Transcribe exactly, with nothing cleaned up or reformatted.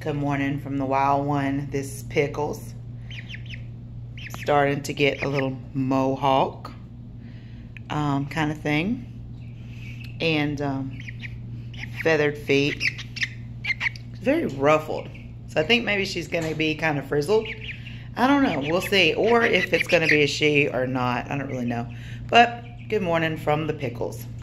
Good morning from the wild one. This is Pickles. Starting to get a little mohawk um, kind of thing. And um, feathered feet. Very ruffled. So I think maybe she's going to be kind of frizzled. I don't know. We'll see. Or if it's going to be a she or not. I don't really know. But good morning from the Pickles.